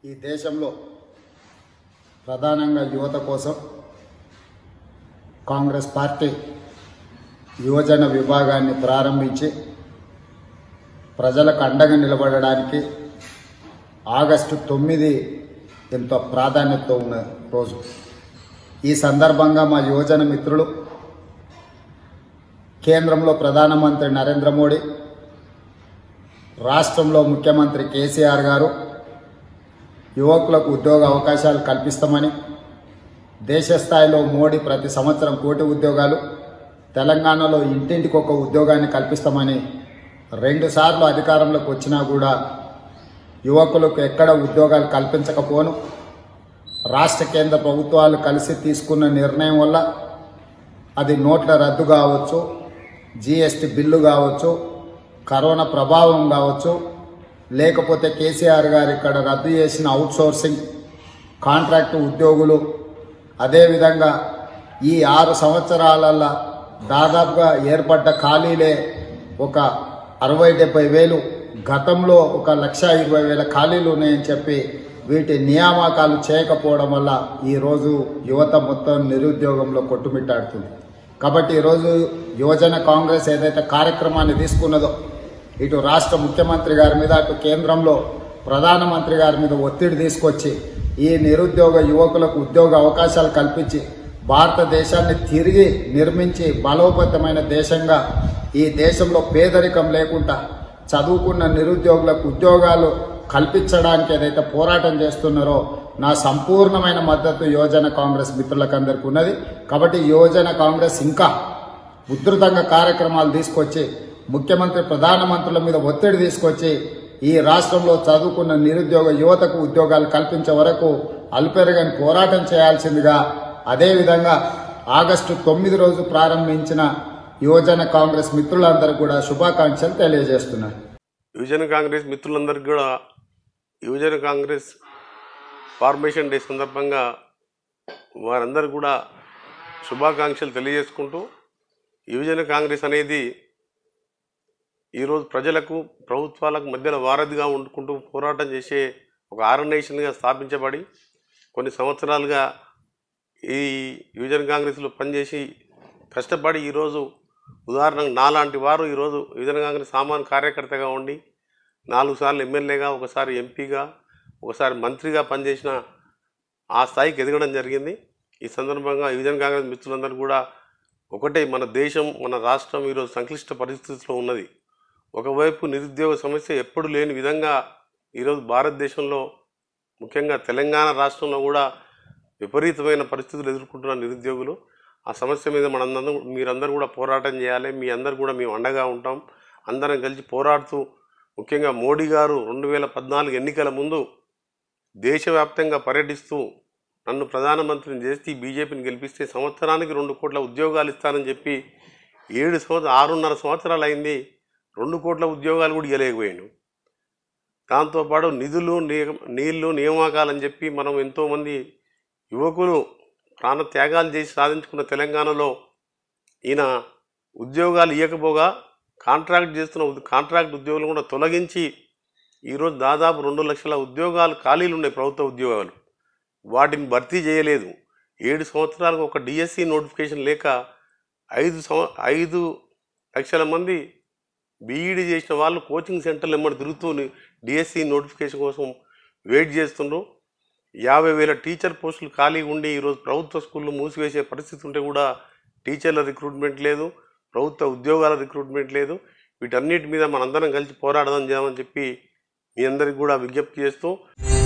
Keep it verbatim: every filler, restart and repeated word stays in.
ఈ దేశంలో ప్రధానంగా యువత కోసం కాంగ్రెస్ పార్టీ యువజన విభాగాన్ని ప్రారంభించి ప్రజలకు అండగా నిలబడడానికి ఆగస్టు తొమ్మిది ఎంతో ప్రాధాన్యత ఉన్న రోజు. ఈ సందర్భంగా మా యువజన మిత్రులు కేంద్రంలో ప్రధానమంత్రి నరేంద్ర మోడీ, రాష్ట్రంలో ముఖ్యమంత్రి కేసీఆర్ గారు యువకులకు ఉద్యోగ అవకాశాలు కల్పిస్తామని, దేశ స్థాయిలో మోడీ ప్రతి సంవత్సరం కోటి ఉద్యోగాలు, తెలంగాణలో ఇంటింటికి ఒక ఉద్యోగాన్ని కల్పిస్తామని రెండుసార్లు అధికారంలోకి వచ్చినా కూడా యువకులకు ఎక్కడ ఉద్యోగాలు కల్పించకపోను రాష్ట్ర కేంద్ర ప్రభుత్వాలు కలిసి తీసుకున్న నిర్ణయం వల్ల అది నోట్ల రద్దు కావచ్చు, జీఎస్టీ బిల్లు కావచ్చు, కరోనా ప్రభావం కావచ్చు, లేకపోతే కేసీఆర్ గారు ఇక్కడ రద్దు చేసిన అవుట్సోర్సింగ్ కాంట్రాక్టు ఉద్యోగులు, అదేవిధంగా ఈ ఆరు సంవత్సరాలలో దాదాపుగా ఏర్పడ్డ ఖాళీలే ఒక అరవై డెబ్బై వేలు, గతంలో ఒక లక్ష ఇరవై వేల ఖాళీలు ఉన్నాయని చెప్పి వీటి నియామకాలు చేయకపోవడం వల్ల ఈరోజు యువత మొత్తం నిరుద్యోగంలో కొట్టుమిట్టాడుతుంది. కాబట్టి ఈరోజు యువజన కాంగ్రెస్ ఏదైతే కార్యక్రమాన్ని తీసుకున్నదో ఇటు రాష్ట్ర ముఖ్యమంత్రి గారి మీద, అటు కేంద్రంలో ప్రధానమంత్రి గారి మీద ఒత్తిడి తీసుకొచ్చి ఈ నిరుద్యోగ యువకులకు ఉద్యోగ అవకాశాలు కల్పించి భారతదేశాన్ని తిరిగి నిర్మించి బలోపేతమైన దేశంగా, ఈ దేశంలో పేదరికం లేకుండా చదువుకున్న నిరుద్యోగులకు ఉద్యోగాలు కల్పించడానికి ఏదైతే పోరాటం చేస్తున్నారో నా సంపూర్ణమైన మద్దతు యువజన కాంగ్రెస్ మిత్రులకు అందరికీ ఉన్నది. కాబట్టి యువజన కాంగ్రెస్ ఇంకా ఉధృతంగా కార్యక్రమాలు తీసుకొచ్చి ముఖ్యమంత్రి ప్రధానమంత్రుల మీద ఒత్తిడి తీసుకొచ్చి ఈ రాష్ట్రంలో చదువుకున్న నిరుద్యోగ యువతకు ఉద్యోగాలు కల్పించే వరకు అల్పెరగని పోరాటం చేయాల్సిందిగా, అదేవిధంగా ఆగస్టు తొమ్మిది రోజు ప్రారంభించిన యువజన కాంగ్రెస్ మిత్రులందరూ కూడా శుభాకాంక్షలు తెలియజేస్తున్నారు. యువజన కాంగ్రెస్ మిత్రులందరికీ కూడా యువజన కాంగ్రెస్ ఫార్మేషన్ డే సందర్భంగా వారందరూ కూడా శుభాకాంక్షలు తెలియజేసుకుంటూ, యువజన కాంగ్రెస్ అనేది ఈరోజు ప్రజలకు ప్రభుత్వాలకు మధ్యలో వారధిగా ఉండుకుంటూ పోరాటం చేసే ఒక ఆర్గనైజేషన్గా స్థాపించబడి కొన్ని సంవత్సరాలుగా ఈ యువజన కాంగ్రెస్లో పనిచేసి కష్టపడి ఈరోజు ఉదాహరణకు నాలాంటి వారు ఈరోజు యువజన కాంగ్రెస్ సామాన్య కార్యకర్తగా ఉండి నాలుగు సార్లు ఎమ్మెల్యేగా, ఒకసారి ఎంపీగా, ఒకసారి మంత్రిగా పనిచేసిన ఆ స్థాయికి ఎదగడం జరిగింది. ఈ సందర్భంగా యువజన కాంగ్రెస్ మిత్రులందరూ కూడా ఒకటే, మన దేశం మన రాష్ట్రం ఈరోజు సంక్లిష్ట పరిస్థితుల్లో ఉన్నది. ఒకవైపు నిరుద్యోగ సమస్య ఎప్పుడు లేని విధంగా ఈరోజు భారతదేశంలో ముఖ్యంగా తెలంగాణ రాష్ట్రంలో కూడా విపరీతమైన పరిస్థితులు ఎదుర్కొంటున్న నిరుద్యోగులు. ఆ సమస్య మీద మనందరం మీరందరూ కూడా పోరాటం చేయాలి. మీ అందరు కూడా మేము అండగా ఉంటాం. అందరం కలిసి పోరాడుతూ, ముఖ్యంగా మోడీ గారు రెండు వేల పద్నాలుగు ఎన్నికల ముందు దేశవ్యాప్తంగా పర్యటిస్తూ నన్ను ప్రధానమంత్రిని చేసి బీజేపీని గెలిపిస్తే సంవత్సరానికి రెండు కోట్ల ఉద్యోగాలు ఇస్తానని చెప్పి ఏడు సంవత్సరం ఆరున్నర సంవత్సరాలు అయింది, రెండు కోట్ల ఉద్యోగాలు కూడా ఇవ్వలేకపోయాడు. దాంతోపాటు నిధులు నీళ్లు నియామకాలని చెప్పి మనం ఎంతోమంది యువకులు ప్రాణ త్యాగాలు చేసి సాధించుకున్న తెలంగాణలో ఈయన ఉద్యోగాలు ఇవ్వకపోగా కాంట్రాక్ట్ చేస్తున్న కాంట్రాక్ట్ ఉద్యోగులు కూడా తొలగించి ఈరోజు దాదాపు రెండు లక్షల ఉద్యోగాలు ఖాళీలు ఉన్నాయి, ప్రభుత్వ ఉద్యోగాలు. వాటిని భర్తీ చేయలేదు. ఏడు సంవత్సరాలకు ఒక డిఎస్సి నోటిఫికేషన్ లేక ఐదు సంవ ఐదు లక్షల మంది బీఈడీ చేసిన వాళ్ళు కోచింగ్ సెంటర్లు ఎమ్మడి తిరుగుతూ డిఎస్సి నోటిఫికేషన్ కోసం వెయిట్ చేస్తుండ్రు. యాభై వేల టీచర్ పోస్టులు ఖాళీ ఉండి ఈరోజు ప్రభుత్వ స్కూళ్ళు మూసివేసే పరిస్థితి ఉంటే కూడా టీచర్ల రిక్రూట్మెంట్ లేదు, ప్రభుత్వ ఉద్యోగాల రిక్రూట్మెంట్ లేదు. వీటన్నిటి మీద మనందరం కలిసి పోరాడదాం చేయాలని చెప్పి మీ అందరికి కూడా విజ్ఞప్తి చేస్తూ